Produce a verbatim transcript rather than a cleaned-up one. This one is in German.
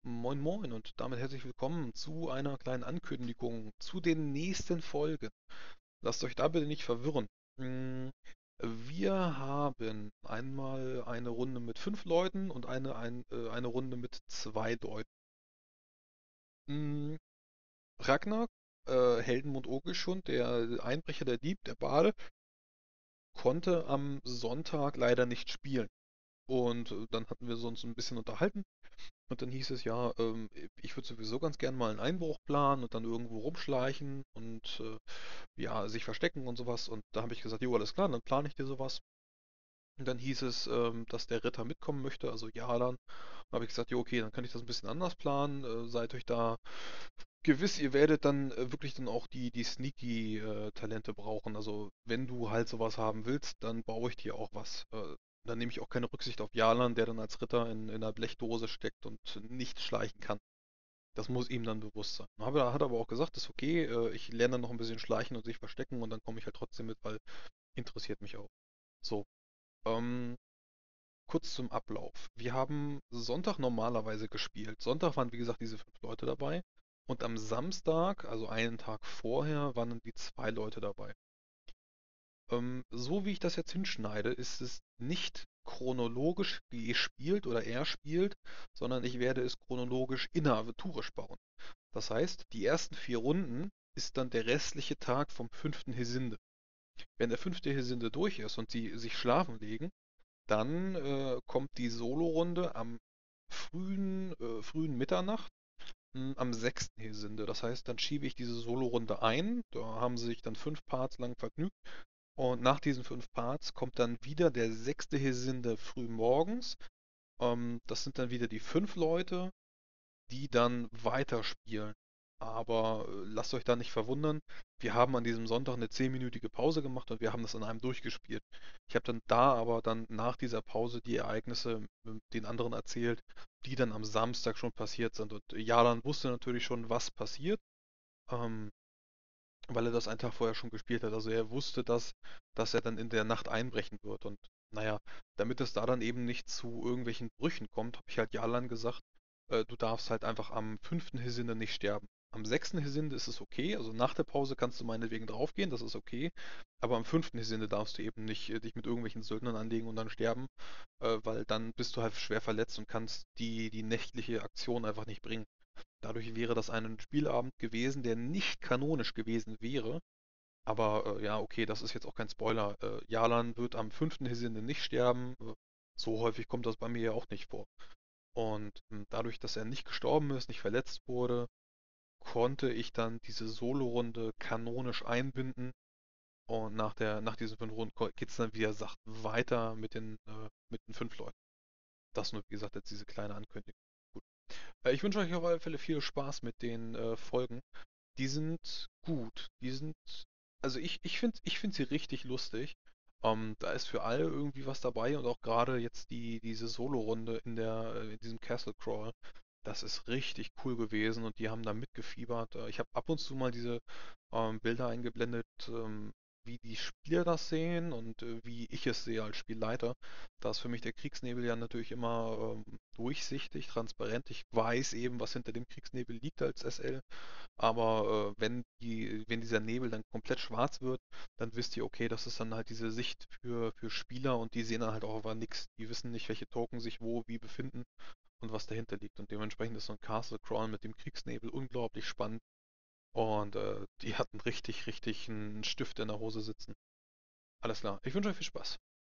Moin Moin und damit herzlich willkommen zu einer kleinen Ankündigung zu den nächsten Folgen. Lasst euch da bitte nicht verwirren. Mm, Wir haben einmal eine Runde mit fünf Leuten und eine, ein, äh, eine Runde mit zwei Leuten. Mm, Ragnar, äh, Heldenmund Ogelschund, der Einbrecher, der Dieb, der Bade, konnte am Sonntag leider nicht spielen. Und äh, dann hatten wir uns ein bisschen unterhalten. Und dann hieß es ja, ähm, ich würde sowieso ganz gern mal einen Einbruch planen und dann irgendwo rumschleichen und äh, ja, sich verstecken und sowas. Und da habe ich gesagt, jo, alles klar, dann plane ich dir sowas. Und dann hieß es, ähm, dass der Ritter mitkommen möchte, also Jalan. Dann habe ich gesagt, jo, okay, dann kann ich das ein bisschen anders planen. Äh, seid euch da gewiss, ihr werdet dann äh, wirklich dann auch die, die Sneaky-Talente brauchen. Also wenn du halt sowas haben willst, dann baue ich dir auch was. Äh, dann nehme ich auch keine Rücksicht auf Jalan, der dann als Ritter in, in einer Blechdose steckt und nicht schleichen kann. Das muss ihm dann bewusst sein. Habe, er hat aber auch gesagt, ist okay, äh, ich lerne dann noch ein bisschen schleichen und sich verstecken und dann komme ich halt trotzdem mit, weil interessiert mich auch. So, ähm, kurz zum Ablauf. Wir haben Sonntag normalerweise gespielt. Sonntag waren wie gesagt diese fünf Leute dabei und am Samstag, also einen Tag vorher, waren dann die zwei Leute dabei. Ähm, so wie ich das jetzt hinschneide, ist es nicht chronologisch gespielt oder er spielt, sondern ich werde es chronologisch inneraventurisch bauen. Das heißt, die ersten vier Runden ist dann der restliche Tag vom fünften Hesinde. Wenn der fünfte Hesinde durch ist und sie sich schlafen legen, dann äh, kommt die Solo-Runde am frühen, äh, frühen Mitternacht mh, am sechsten Hesinde. Das heißt, dann schiebe ich diese Solo-Runde ein. Da haben sie sich dann fünf Parts lang vergnügt. Und nach diesen fünf Parts kommt dann wieder der sechste Hesinde früh morgens. Ähm, das sind dann wieder die fünf Leute, die dann weiterspielen. Aber äh, lasst euch da nicht verwundern. Wir haben an diesem Sonntag eine zehnminütige Pause gemacht und wir haben das an einem durchgespielt. Ich habe dann da aber dann nach dieser Pause die Ereignisse äh, den anderen erzählt, die dann am Samstag schon passiert sind. Und Jalan wusste natürlich schon, was passiert, ähm, weil er das einen Tag vorher schon gespielt hat. Also er wusste, dass, dass er dann in der Nacht einbrechen wird. Und naja, damit es da dann eben nicht zu irgendwelchen Brüchen kommt, habe ich halt Jalan gesagt, äh, du darfst halt einfach am fünften Hesinde nicht sterben. Am sechsten Hesinde ist es okay, also nach der Pause kannst du meinetwegen draufgehen, das ist okay. Aber am fünften Hesinde darfst du eben nicht äh, dich mit irgendwelchen Söldnern anlegen und dann sterben, äh, weil dann bist du halt schwer verletzt und kannst die, die nächtliche Aktion einfach nicht bringen. Dadurch wäre das ein Spielabend gewesen, der nicht kanonisch gewesen wäre. Aber äh, ja, okay, das ist jetzt auch kein Spoiler. Äh, Jalan wird am fünften Hesinde nicht sterben. Äh, so häufig kommt das bei mir ja auch nicht vor. Und mh, dadurch, dass er nicht gestorben ist, nicht verletzt wurde, konnte ich dann diese Solo-Runde kanonisch einbinden. Und nach der, nach diesen fünf Runden geht es dann, wie er sagt, weiter mit den, äh, mit den fünf Leuten. Das nur, wie gesagt, jetzt diese kleine Ankündigung. Gut. Äh, ich wünsche euch auf alle Fälle viel Spaß mit den äh, Folgen. Die sind gut. Die sind, also ich, ich finde ich find sie richtig lustig. Ähm, da ist für alle irgendwie was dabei und auch gerade jetzt die, diese Solo-Runde in der, äh, in diesem Castle Crawl, das ist richtig cool gewesen und die haben da mitgefiebert. Äh, Ich habe ab und zu mal diese ähm, Bilder eingeblendet, ähm, wie die Spieler das sehen und äh, wie ich es sehe als Spielleiter. Da ist für mich der Kriegsnebel ja natürlich immer ähm, durchsichtig, transparent. Ich weiß eben, was hinter dem Kriegsnebel liegt als S L. Aber äh, wenn die, wenn dieser Nebel dann komplett schwarz wird, dann wisst ihr, okay, das ist dann halt diese Sicht für, für Spieler und die sehen dann halt auch einfach nichts. Die wissen nicht, welche Token sich wo wie befinden und was dahinter liegt. Und dementsprechend ist so ein Castle Crawl mit dem Kriegsnebel unglaublich spannend. Und äh, die hatten richtig, richtig einen Stift in der Hose sitzen. Alles klar. Ich wünsche euch viel Spaß.